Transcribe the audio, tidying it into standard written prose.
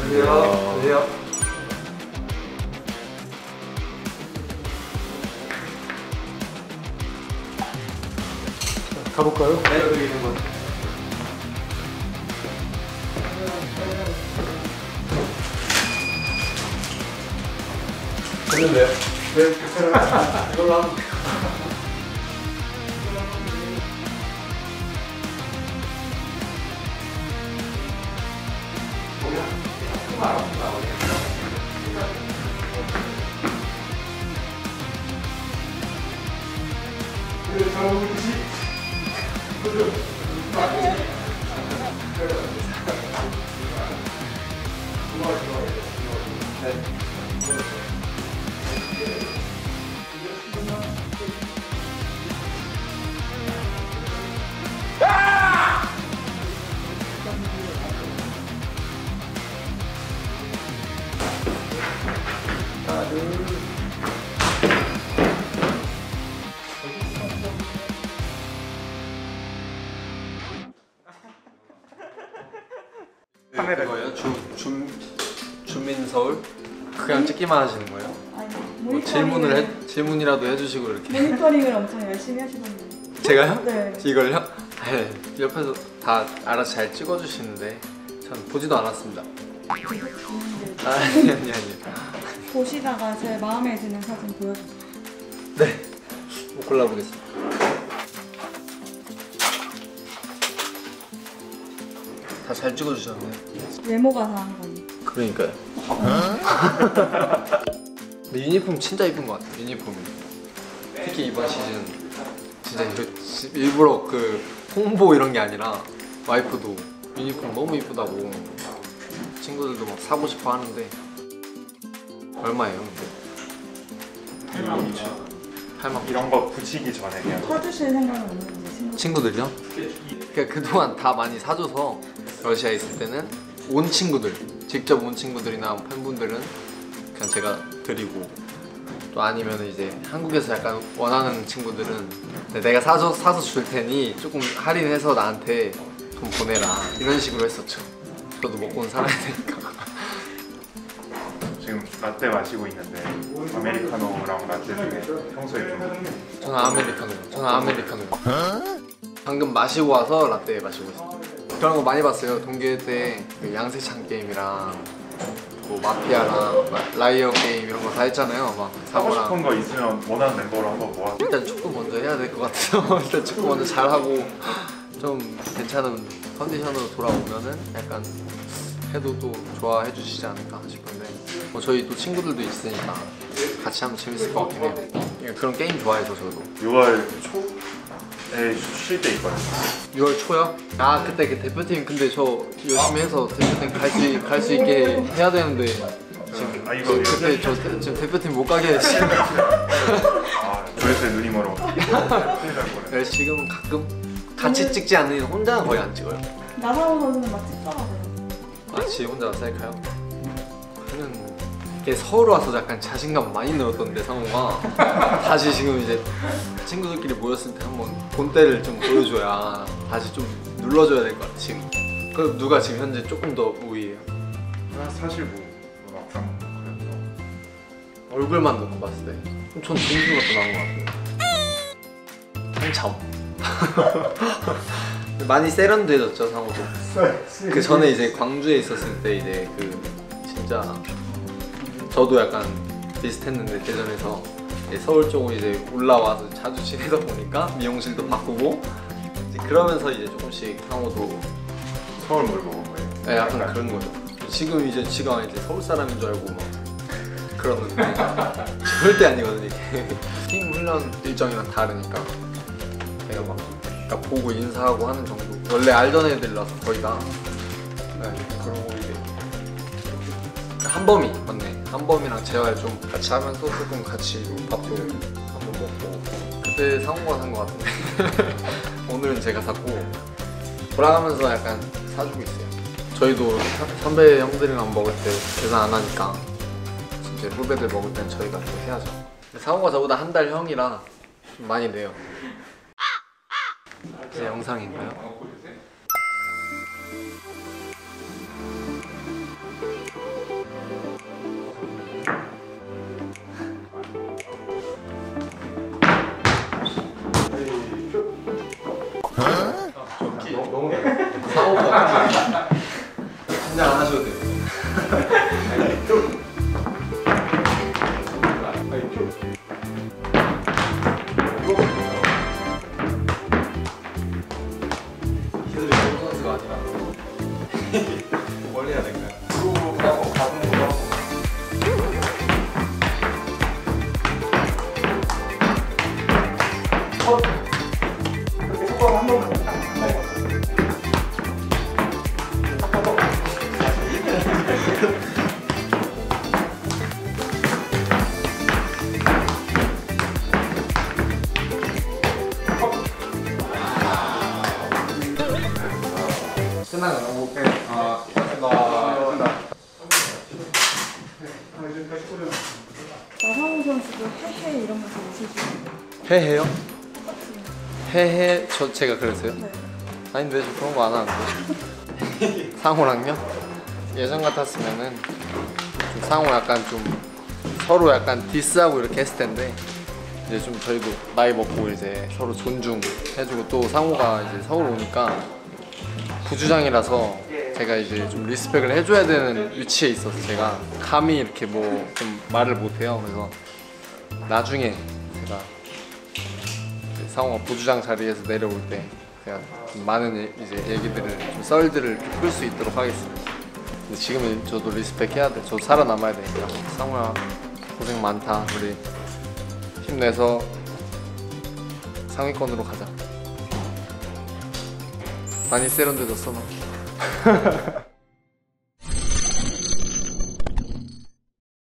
안녕하세요. 가볼까요? 네, 여기 있는 거. 됐는데요? 네, 괜찮아요. 이걸로 하면 돼요. 카메라 뭐예요? 주민서울? 그냥 찍기만 하시는 거예요? 아니, 뭐 질문이라도 해주시고 이렇게. 모니터링을 엄청 열심히 하시던데. 제가요? 네. 이걸요? 네. 옆에서 다 알아서 잘 찍어주시는데 전 보지도 않았습니다. 아니. 보시다가 제 마음에 드는 사진 보여주세요. 네. 뭐 골라보겠습니다. 다 잘 찍어주셨네요. 외모가 다한 거니. 그러니까요. 근데 유니폼 진짜 이쁜 것 같아요. 유니폼이. 특히 이번 시즌 진짜 이거 일부러 그 홍보 이런 게 아니라 와이프도 유니폼 너무 이쁘다고 친구들도 막 사고 싶어 하는데 얼마예요? 근데? 8만 2천. 8만. 이런 거 붙이기 전에 그냥 사주실 생각은 없는데 친구들이요? 그러니까 그동안 다 많이 사줘서 러시아에 있을 때는 온 친구들, 직접 온 친구들이나 팬분들은 그냥 제가 드리고, 또 아니면 이제 한국에서 약간 원하는 친구들은 내가 사서 줄 테니 조금 할인해서 나한테 돈 보내라 이런 식으로 했었죠. 저도 먹고는 살아야 되니까. 지금 라떼 마시고 있는데 아메리카노랑 라떼 중에 평소에 좀 저는 아메리카노요. 방금 마시고 와서 라떼 마시고 있어요. 그런 거 많이 봤어요. 동계 때 그 양세찬 게임이랑 뭐 마피아랑 라이어 게임 이런 거 다 했잖아요. 막 하고 사고랑. 싶은 거 있으면 원하는 멤버로 한번 모아서 일단 축구 먼저 해야 될 것 같아서 일단 축구 먼저 잘하고 좀 괜찮은 컨디션으로 돌아오면은 약간 해도 또 좋아해 주시지 않을까 싶은데, 뭐 저희 또 친구들도 있으니까 같이 하면 재밌을 것 같긴 해요. 그러니까 그런 게임 좋아해서 저도. 6월 초에 쉴 때 있거든요. 6월 초요? 아 그때 그 대표팀, 근데 저 열심히 해서 대표팀 갈 수 있게 해야 되는데 지금 아, 이거 그때 저 지금 대표팀 못 가게 지금. 아, 조회수에 눈이 멀어. 큰일 날 뻔해. 그래서 지금은 가끔 같이 찍지 않는 이상 혼자는 거의 안 찍어요. 나상호 선수는 막 찍더라고요. 같이 혼자 셀카요? 저는 이게 서울 와서 약간 자신감 많이 늘었던데 상호가 다시 지금 이제 친구들끼리 모였을 때 한번 본때를 좀 보여줘야 다시 좀 눌러줘야 될 것 같아 지금. 그럼 누가 지금 현재 조금 더 우위예요? 사실 뭐 막상 그래서 얼굴만 놓고 봤을 때 그럼 전 정규가 더 나은 것 같아요. 한참. 많이 세련돼졌죠 상호도. 그 전에 이제 광주에 있었을 때 이제 그 진짜 저도 약간 비슷했는데 대전에서 이제 서울 쪽으로 이제 올라와서 자주 지내다 보니까 미용실도 바꾸고 이제 그러면서 이제 조금씩 상호도 서울 몰고 온 거예요. 네, 약간 그런 거죠. 지금 이제 지가 이제 서울 사람인 줄 알고 막 그러는데 절대 아니거든요. 이게 팀 훈련 일정이랑 다르니까 제가 막 그러니까 보고 인사하고 하는 정도. 원래 알던 애들이라서 거의 다. 네, 그리고 이제 한범이 맞네. 한범이랑 재활 좀 같이 하면서 조금 같이 밥도 한번 먹고. 그때 상호가 산 것 같은데 오늘은 제가 샀고 돌아가면서 약간 사주고 있어요. 저희도 선배 형들이랑 먹을 때 계산 안 하니까 진짜 후배들 먹을 땐 저희가 또 해야죠. 상호가 저보다 한 달 형이라 좀 많이 내요. 제 영상인가요? 긴장 안 하셔도 돼요. 기술이 좋은 선수가 아니라 뭘 해야 될까요? 프로로 하고 가슴으로 하고 그렇게 속도가 한 번만 딱 가까이 갔어요. 끝난 거라고? 네. 나상호 선수도 헤헤 이러면서 웃으시는 해해요? 똑같이. 해해 제가 그랬어요? 네. 아닌데 저 그런 거 안 하는데. 상호랑요? 예전 같았으면은 좀 상호 약간 좀 서로 약간 디스하고 이렇게 했을 텐데 이제 좀 저희도 나이 먹고 이제 서로 존중해주고 또 상호가 이제 서울 오니까 부주장이라서 제가 이제 좀 리스펙을 해줘야 되는 위치에 있어서 제가 감히 이렇게 뭐 좀 말을 못해요. 그래서 나중에 제가 이제 상호가 부주장 자리에서 내려올 때 제가 좀 많은 이제 얘기들을 좀 썰들을 풀 수 있도록 하겠습니다. 근데 지금은 저도 리스펙 해야 돼. 저도 살아남아야 되니까. 상호야 고생 많다. 우리 힘내서 상위권으로 가자. 많이 세련돼졌어 너.